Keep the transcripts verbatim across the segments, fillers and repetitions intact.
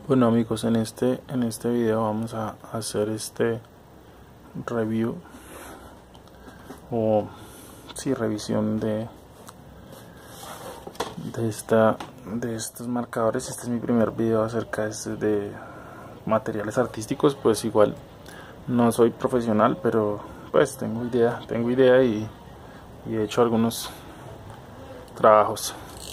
Bueno amigos, en este en este video vamos a hacer este review o sí revisión de de esta de estos marcadores. Este es mi primer video acerca de, este, de materiales artísticos. Pues igual no soy profesional, pero pues tengo idea tengo idea y, y he hecho algunos trabajos.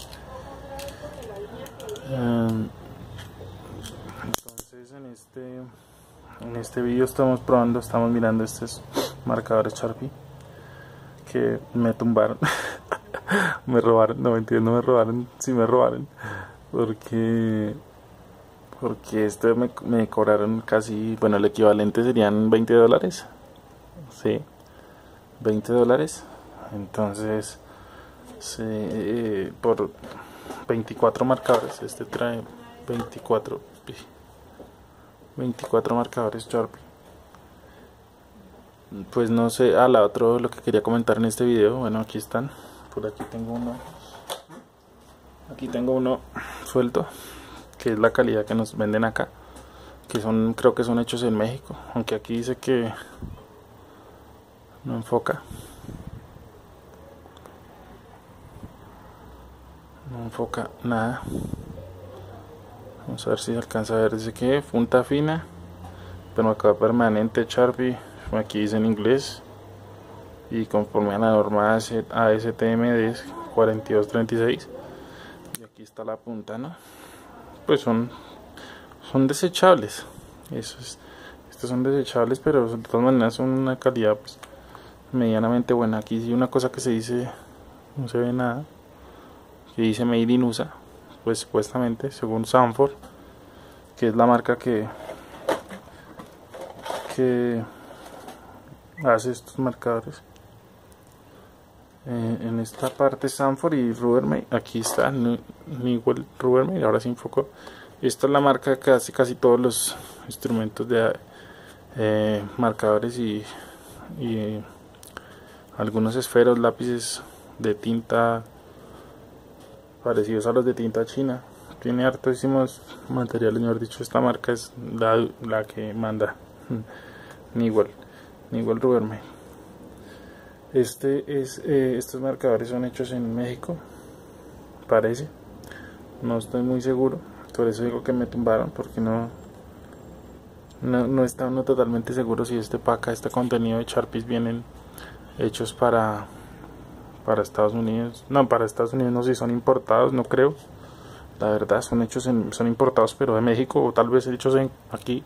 Um, entonces en este en este video estamos probando estamos mirando estos marcadores Sharpie que me tumbaron. Me robaron, no mentira, no me robaron, sí me robaron, porque porque este me, me cobraron casi, bueno, el equivalente serían veinte dólares, sí, veinte dólares. Entonces sí, eh, por veinticuatro marcadores. Este trae veinticuatro veinticuatro marcadores Sharpie. Pues no sé, a ah, la otro lo que quería comentar en este video. Bueno, aquí están. Por aquí tengo uno. Aquí tengo uno suelto, que es la calidad que nos venden acá, que son, creo que son hechos en México, aunque aquí dice que no enfoca. No enfoca nada. Vamos a ver si se alcanza a ver. Dice que punta fina, pero acá permanente Sharpie. Aquí dice en inglés. Y conforme a la norma A S T M D cuarenta y dos treinta y seis. Y aquí está la punta, ¿no? Pues son son desechables. Eso es, estos son desechables, pero de todas maneras son una calidad pues medianamente buena. Aquí sí una cosa que se dice, no se ve nada, que dice Made in U S A, pues supuestamente, según Sanford, que es la marca que que hace estos marcadores. Eh, en esta parte Sanford y Rubbermaid, aquí está Newell Rubbermaid, ahora se enfocó. Esta es la marca que hace casi todos los instrumentos de eh, marcadores y, y eh, algunos esferos, lápices de tinta parecidos a los de tinta china. Tiene hartísimos materiales, mejor dicho. Esta marca es la, la que manda. Newell Newell Rubbermaid. Este es, eh, estos marcadores son hechos en México, parece. No estoy muy seguro, por eso digo que me tumbaron, porque no no, no está uno totalmente seguro si este paca, este contenido de Sharpies vienen hechos para para Estados Unidos. No, para Estados Unidos no, si son importados, no creo. La verdad, son hechos en, son importados, pero de México, o tal vez hechos en aquí,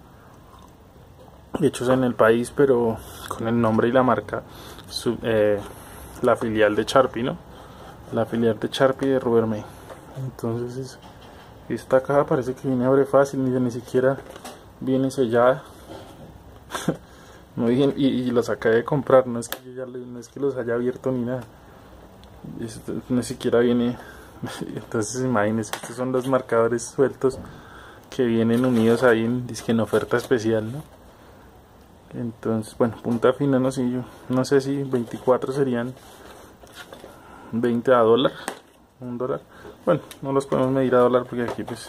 hechos en el país, pero con el nombre y la marca, su, eh, la filial de Sharpie, ¿no? La filial de Sharpie de Rubbermaid. Entonces esta caja parece que viene abre fácil, ni, ni siquiera viene sellada. No, y, y los acabé de comprar, no es que yo ya no es que los haya abierto ni nada. Esto ni siquiera viene. Entonces imagínense, estos son los marcadores sueltos que vienen unidos ahí en, dizque en oferta especial, ¿no? Entonces, bueno, punta fina, no sé, yo no sé si veinticuatro serían veinte a dólar, un dólar. Bueno, no los podemos medir a dólar porque aquí pues,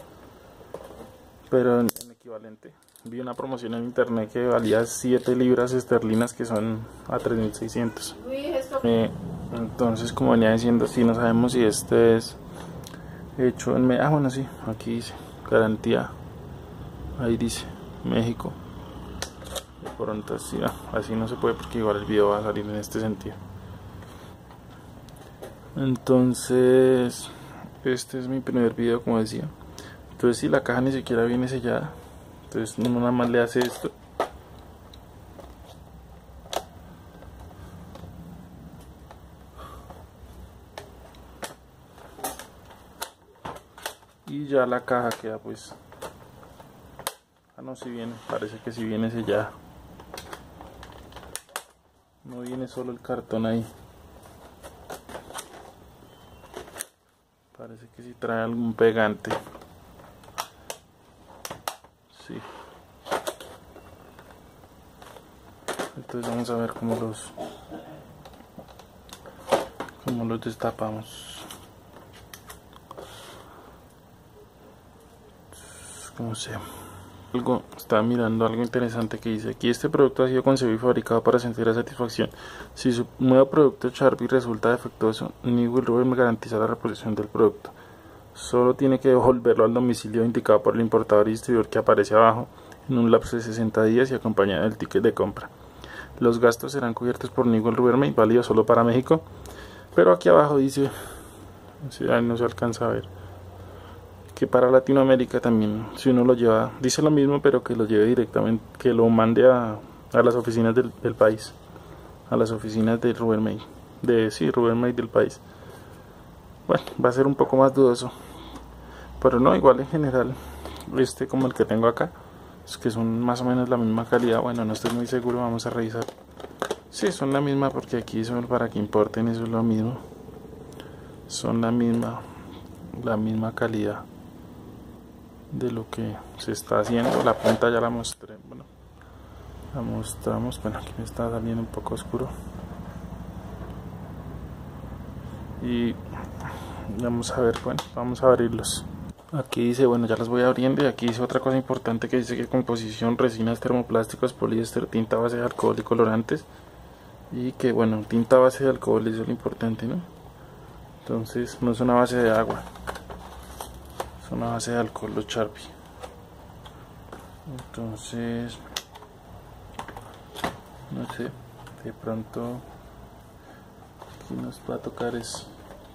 pero en, en equivalente. Vi una promoción en internet que valía siete libras esterlinas, que son a tres mil seiscientos. Eh, entonces, como venía diciendo, sí, no sabemos si este es hecho en México. Ah, bueno, sí, aquí dice garantía, ahí dice México. De pronto así, no, así no se puede porque igual el video va a salir en este sentido. Entonces este es mi primer video, como decía. Entonces si la caja ni siquiera viene sellada, entonces uno nada más le hace esto y ya la caja queda pues, ah no, si viene, parece que si viene sellada, no viene solo el cartón ahí. Parece que si trae algún pegante. Sí. Entonces vamos a ver cómo los cómo los destapamos. no sé. Algo, estaba mirando algo interesante que dice aquí: este producto ha sido concebido y fabricado para sentir la satisfacción. Si su nuevo producto Sharpie resulta defectuoso, Newell Rubbermaid garantiza la reposición del producto. Solo tiene que devolverlo al domicilio indicado por el importador y distribuidor que aparece abajo en un lapso de sesenta días y acompañado del ticket de compra. Los gastos serán cubiertos por Newell Rubbermaid, válido solo para México. Pero aquí abajo dice, si no se alcanza a ver, que para Latinoamérica también, si uno lo lleva, dice lo mismo, pero que lo lleve directamente, que lo mande a, a las oficinas del, del país, a las oficinas de Rubbermaid, de sí, Rubbermaid del país. Bueno, va a ser un poco más dudoso, pero no, igual en general, este como el que tengo acá, es que son más o menos la misma calidad. Bueno, no estoy muy seguro, vamos a revisar. Sí, son la misma, porque aquí son para que importen, eso es lo mismo, son la misma, la misma calidad de lo que se está haciendo. La punta ya la mostré, bueno, la mostramos. Bueno, aquí me está saliendo un poco oscuro y vamos a ver, bueno, vamos a abrirlos. Aquí dice, bueno, ya los voy abriendo, y aquí dice otra cosa importante que dice que composición: resinas, termoplásticos, poliéster, tinta base de alcohol y colorantes. Y que bueno, tinta base de alcohol, eso es lo importante, ¿no? Entonces no es una base de agua, es una base de alcohol los Sharpie. Entonces no sé, de pronto aquí nos va a tocar es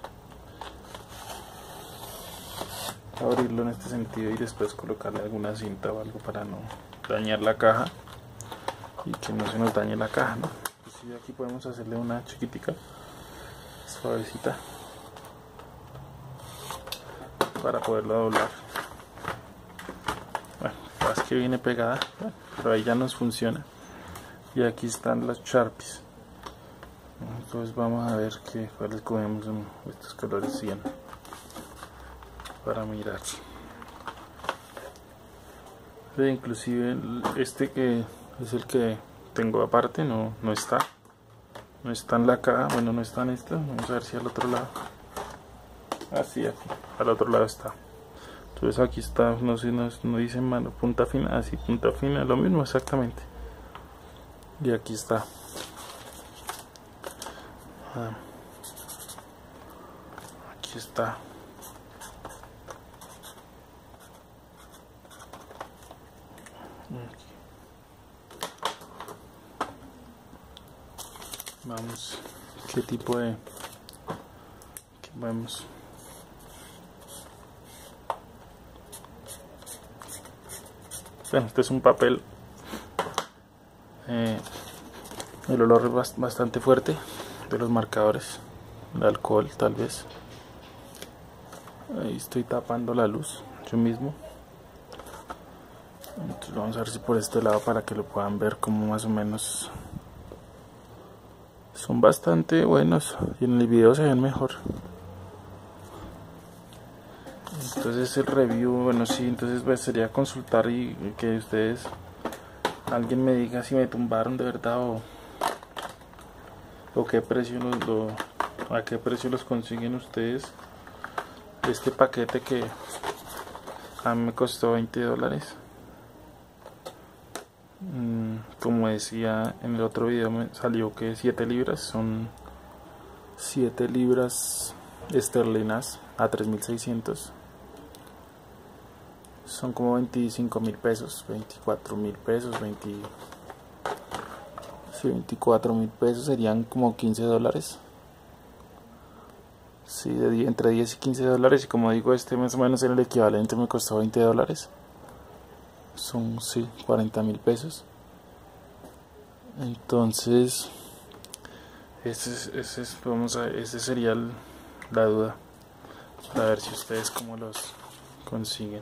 abrirlo en este sentido y después colocarle alguna cinta o algo para no dañar la caja y que no se nos dañe la caja, ¿no? Pues sí, aquí podemos hacerle una chiquitica, suavecita, para poderlo doblar. Bueno, es que viene pegada, bueno, pero ahí ya nos funciona. Y aquí están las Sharpies. Entonces vamos a ver qué, cuáles cogemos en estos colores cien para mirar. E inclusive este que es el que tengo aparte no, no está. No está en la caja, bueno, no está en esta. Vamos a ver si al otro lado. Así, aquí, al otro lado está. Entonces aquí está, no sé, no, no dice mano, punta fina, así, punta fina, lo mismo exactamente. Y aquí está. Ah, aquí está. Aquí. Vamos, qué tipo de, ¿qué vemos? Bueno, este es un papel, eh, el olor es bastante fuerte de los marcadores de alcohol, tal vez. Ahí estoy tapando la luz yo mismo. Entonces vamos a ver si por este lado, para que lo puedan ver como más o menos. Son bastante buenos y en el video se ven mejor. Entonces el review, bueno, sí, entonces pues sería consultar y que ustedes, alguien me diga si me tumbaron de verdad o, o qué precio los, lo, a qué precio los consiguen ustedes. Este paquete que a mí me costó veinte dólares. Como decía en el otro video, me salió que siete libras, son siete libras esterlinas a tres mil seiscientos. Son como veinticinco mil pesos, veinticuatro mil pesos, veinte, sí, veinticuatro mil pesos, serían como quince dólares. Sí, de, entre diez y quince dólares. Y como digo, este más o menos era el equivalente, me costó veinte dólares. Son, sí, cuarenta mil pesos. Entonces, ese, es, ese, es, vamos a, ese sería el, la duda. A ver si ustedes cómo los consiguen.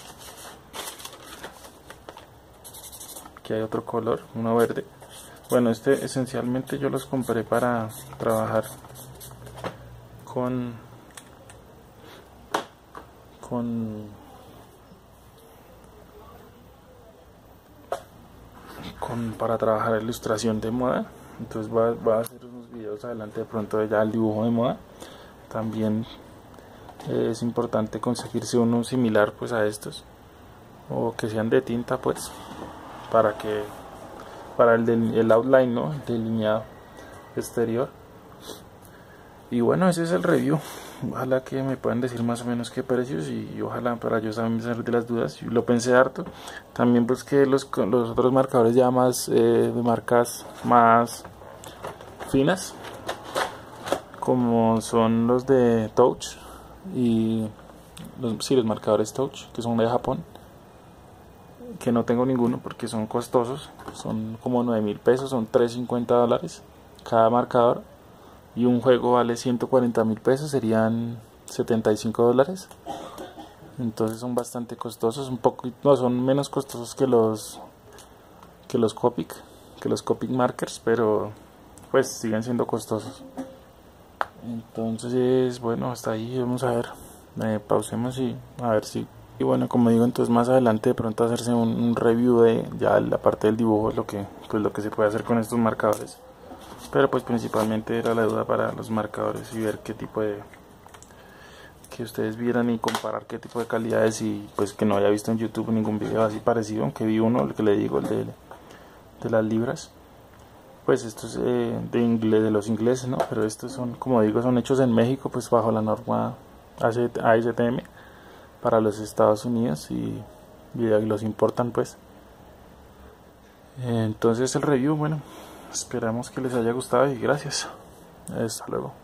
Aquí hay otro color, uno verde. Bueno, este esencialmente yo los compré para trabajar con con con para trabajar ilustración de moda. Entonces va, va a hacer unos videos adelante de pronto ya el dibujo de moda. También eh, es importante conseguirse uno similar pues a estos, o que sean de tinta, pues, para que para el, del, el outline, ¿no? El delineado exterior. Y bueno, ese es el review. Ojalá que me puedan decir más o menos qué precios, y, y ojalá para yo también salir de las dudas. Yo lo pensé harto. También pues que los, los otros marcadores ya más eh, de marcas más finas, como son los de Touch y los, sí, los marcadores Touch, que son de Japón, que no tengo ninguno porque son costosos, son como nueve mil pesos, son trescientos cincuenta dólares cada marcador, y un juego vale ciento cuarenta mil pesos, serían setenta y cinco dólares. Entonces son bastante costosos, un poco, no, son menos costosos que los que los Copic, que los Copic markers, pero pues siguen siendo costosos. Entonces, bueno, hasta ahí vamos a ver, eh, pausemos y a ver si, y bueno, como digo, entonces más adelante de pronto hacerse un, un review de ya la parte del dibujo, lo que pues lo que se puede hacer con estos marcadores. Pero pues principalmente era la duda para los marcadores y ver qué tipo de, que ustedes vieran y comparar qué tipo de calidades, y pues que no haya visto en YouTube ningún video así parecido, aunque vi uno, el que le digo, el de, de las libras. Pues estos eh, de inglés, de los ingleses, ¿no? Pero estos son, como digo, son hechos en México, pues bajo la norma A S T M para los Estados Unidos, y, y los importan, pues. Entonces el review, bueno, esperamos que les haya gustado y gracias. Hasta luego.